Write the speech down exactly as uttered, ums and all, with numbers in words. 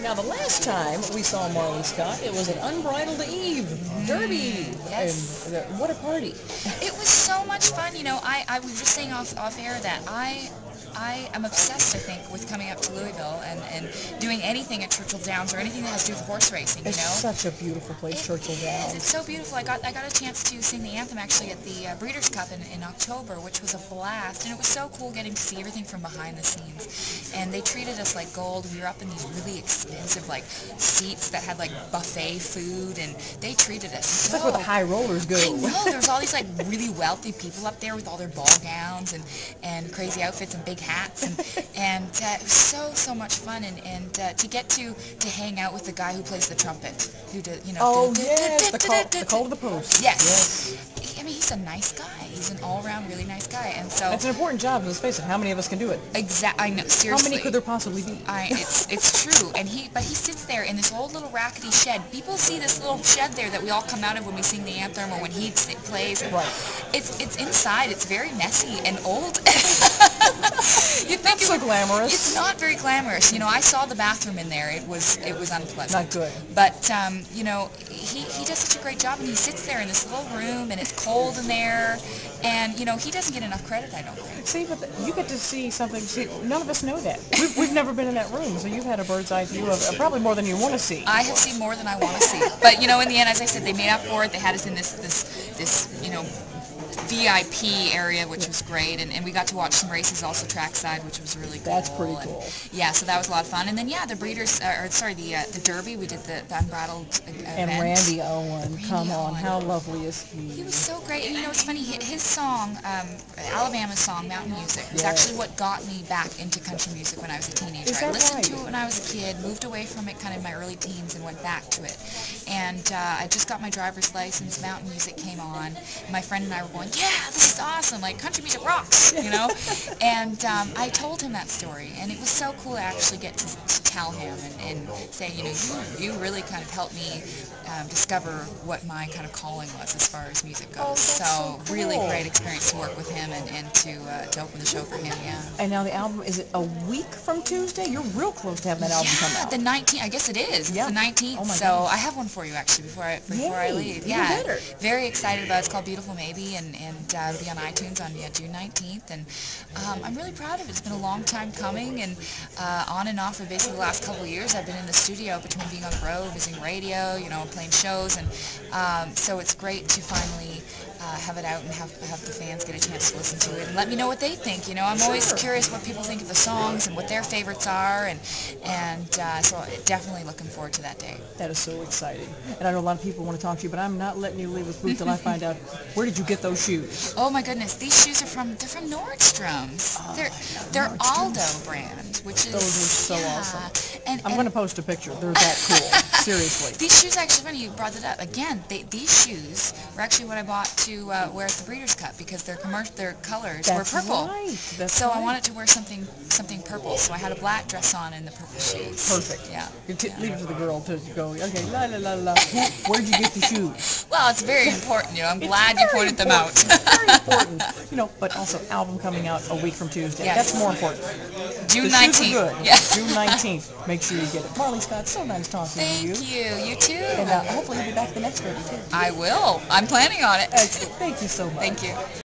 Now, the last time we saw Marley Scott, it was at Unbridled Eve Derby. Yes. And uh, what a party. It was so much fun. You know, I, I was just saying off, off air that I I am obsessed, I think, with coming up to Louisville and, and doing anything at Churchill Downs or anything that has to do with horse racing, you It's know? such a beautiful place, It Churchill is. Downs. It's so beautiful. I got I got a chance to sing the anthem actually at the uh, Breeders' Cup in, in October, which was a blast, and it was so cool getting to see everything from behind the scenes. And they treated us like gold. We were up in these really expensive like seats that had like buffet food, and they treated us so. That's where the high rollers go. I know. There's all these like really wealthy people up there with all their ball gowns and, and crazy outfits and big hats, and and uh, it was so so much fun, and and uh, to get to to hang out with the guy who plays the trumpet, who did you know. Oh yes, the call, the call to the post. Yes. Yes. I mean, he's a nice guy. He's an all-around really nice guy, and so. It's an important job. Let's face it. How many of us can do it? Exactly. I know. Seriously. How many could there possibly be? I, it's it's true, and he but he sits there in this old little rackety shed. People see this little shed there that we all come out of when we sing the anthem or when he s- plays. Right. It's it's inside. It's very messy and old. You think Not it so would, glamorous. It's not very glamorous. You know, I saw the bathroom in there. It was it was unpleasant. Not good. But um, you know, he he does such a great job, and he sits there in this little room, and it's cold in there, and you know, he doesn't get enough credit, I don't think. See, but the, you get to see something. See, none of us know that. We've, we've never been in that room, so you've had a bird's eye view of uh, probably more than you want to see. I have seen more than I want to see. But you know, in the end, as I said, they made up for it. They had us in this this this you know V I P area, which was great, and, and we got to watch some races also trackside, which was really cool. That's pretty and, cool. Yeah, so that was a lot of fun. And then yeah, the breeders, uh, or sorry, the uh, the Derby, we did the, the unbridled uh, And event. Randy Owen, Randy come on, Owen. how lovely is he? He was so great, and you know it's funny. hi- His song, um, Alabama's song, Mountain Music, was Yes. actually what got me back into country music when I was a teenager. Is I that listened right? to it when I was a kid, moved away from it kind of in my early teens, and went back to it. And uh, I just got my driver's license. Mountain music came on. My friend and I were going, "Yeah, this is awesome! Like country music rocks," you know. And um, I told him that story, and it was so cool to actually get to, to tell him and, and say, you know, you you really kind of helped me um, discover what my kind of calling was as far as music goes. Oh, that's so really cool. great experience to work with him and, and to uh, to open the show for him. Yeah. And now the album, is it a week from Tuesday? You're real close to having that album come Yeah, out. the nineteenth. I guess it is. It's Yeah. the nineteenth. Oh my so goodness. I have one for you actually before I before I Yay, leave. even Yeah. better. Very excited about it. It's called Beautiful Maybe, and and uh, it'll be on iTunes on yeah, June nineteenth. And um, I'm really proud of it. It's been a long time coming, and uh, on and off for basically the last couple of years, I've been in the studio between being on the road, visiting radio, you know, playing shows, and um, so it's great to finally. Uh, have it out and have have the fans get a chance to listen to it and let me know what they think. You know, I'm always Sure. curious what people think of the songs and what their favorites are, and and uh, so definitely looking forward to that day. That is so exciting. And I know a lot of people want to talk to you, but I'm not letting you leave this booth till I find out, where did you get those shoes? Oh my goodness, these shoes are from they're from Nordstrom's. Oh, they're yeah, they're Nordstrom's. Aldo brand, which is Those are so yeah. awesome. And, I'm and going to post a picture. They're that cool. Seriously. these shoes actually funny you brought it up again. They, these shoes were actually what I bought to uh, wear at the Breeders' Cup because their commercial their colors That's were purple. right. That's so right. I wanted to wear something something purple. So I had a black dress on and the purple shoes. Perfect. Yeah. You t- yeah. leave it to the girl to go, okay, la la la la. Where'd you get the shoes? Well, it's very important. You know, I'm It's glad you very pointed them important. out. It's very important. You know, but also album coming out a week from Tuesday. Yes. That's more important. June The nineteenth. shoes are good. Yeah. June nineteenth. Make sure you get it. Marley Scott, so nice talking to you. Thank you. You too. And uh, hopefully you'll be back the next day too. I will. I'm planning on it. Excellent. Thank you so much. Thank you.